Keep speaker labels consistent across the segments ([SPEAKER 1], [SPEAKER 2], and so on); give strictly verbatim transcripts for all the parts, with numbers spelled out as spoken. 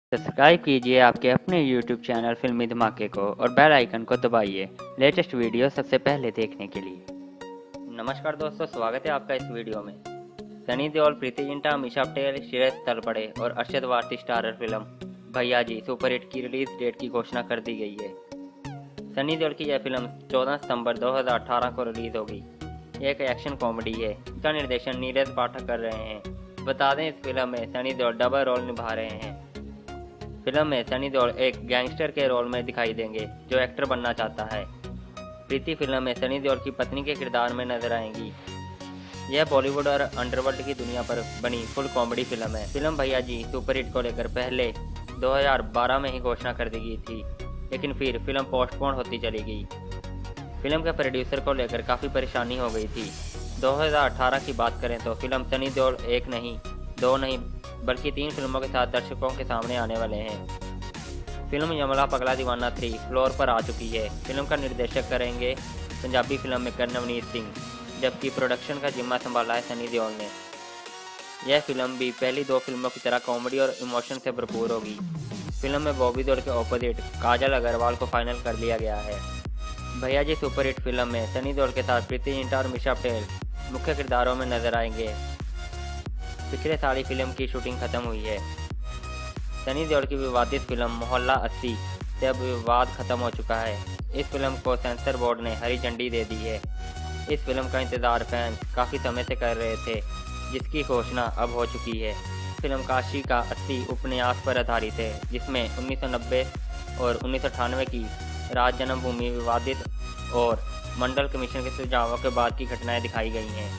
[SPEAKER 1] Subscribe कीजिए आपके अपने यूट्यूब चैनल फिल्मी धमाके को और बेल आइकन को दबाइए लेटेस्ट वीडियो सबसे पहले देखने के लिए। नमस्कार दोस्तों, स्वागत है आपका इस वीडियो में। सनी देओल, प्रीति जिंटा, अमीषा पटेल, श्रेयस तलपड़े और Arshad Warsi starrer film Bhaiyya ji superhit की रिलीज डेट की घोषणा कर दी गई है। सनी देओल की यह फिल्म चौदह सितंबर दो हज़ार अठारह को रिलीज होगी। यह एक एक्शन कॉमेडी है। इसका निर्देशन नीरज पाठक कर रहे हैं। बता दें, इस फिल्म में सनी देओल डबल रोल निभा रहे हैं। फिल्म में सनी देओल एक गैंगस्टर के रोल में दिखाई देंगे जो एक्टर बनना चाहता है। प्रीति फिल्म में सनी देओल की पत्नी के किरदार में नजर आएंगी। यह बॉलीवुड और अंडरवर्ल्ड की दुनिया पर बनी फुल कॉमेडी फिल्म है। फिल्म भैया जी सुपरहिट को लेकर पहले दो हज़ार बारह में ही घोषणा कर दी गई थी, लेकिन फिर फिल्म पोस्टपोन होती चली गई। फिल्म के प्रोड्यूसर को लेकर काफ़ी परेशानी हो गई थी। दो हज़ार अठारह की बात करें तो फिल्म सनी देओल एक नहीं, दो नहीं बल्कि तीन फिल्मों के साथ दर्शकों के सामने आने वाले हैं। फिल्म यमला पगला दीवाना थ्री फ्लोर पर आ चुकी है। फिल्म का निर्देशन करेंगे पंजाबी फिल्म मेकर नवनीत सिंह, जबकि प्रोडक्शन का जिम्मा संभाला है सनी देओल ने। यह फिल्म भी पहली दो फिल्मों की तरह कॉमेडी और इमोशन से भरपूर होगी। फिल्म में बॉबी देओल के ऑपोजिट काजल अग्रवाल को फाइनल कर लिया गया है। भैया जी सुपरहिट फिल्म में सनी देओल के साथ प्रीति जिंटा और अमीषा पटेल मुख्य किरदारों में नजर आएंगे। पिछले साल ही फिल्म की शूटिंग खत्म हुई है। सनी देओल की विवादित फिल्म मोहल्ला अस्सी से अब विवाद खत्म हो चुका है। इस फिल्म को सेंसर बोर्ड ने हरी झंडी दे दी है। इस फिल्म का इंतजार फैंस काफ़ी समय से कर रहे थे, जिसकी घोषणा अब हो चुकी है। फिल्म काशी का अस्सी उपन्यास पर आधारित है, जिसमें उन्नीस सौ नब्बे और उन्नीस सौ अठानवे की राज जन्मभूमि विवादित और मंडल कमीशन के सुझावों के बाद की घटनाएं दिखाई गई हैं।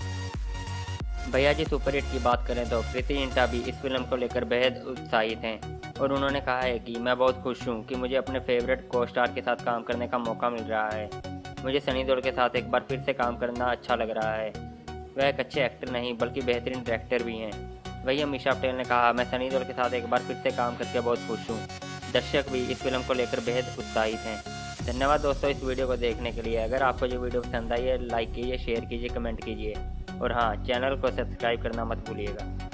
[SPEAKER 1] भैया जी सुपरहिट की बात करें तो प्रीति जिंटा भी इस फिल्म को लेकर बेहद उत्साहित हैं और उन्होंने कहा है कि मैं बहुत खुश हूं कि मुझे अपने फेवरेट को स्टार के साथ काम करने का मौका मिल रहा है। मुझे सनी देओल के साथ एक बार फिर से काम करना अच्छा लग रहा है। वह एक अच्छे एक्टर नहीं बल्कि बेहतरीन डायरेक्टर भी हैं। वही अमीषा पटेल ने कहा, मैं सनी देओल के साथ एक बार फिर से काम करके बहुत खुश हूँ। दर्शक भी इस फिल्म को लेकर बेहद उत्साहित हैं। धन्यवाद दोस्तों इस वीडियो को देखने के लिए। अगर आपको ये वीडियो पसंद आई है, लाइक कीजिए, शेयर कीजिए, कमेंट कीजिए और हाँ, चैनल को सब्सक्राइब करना मत भूलिएगा।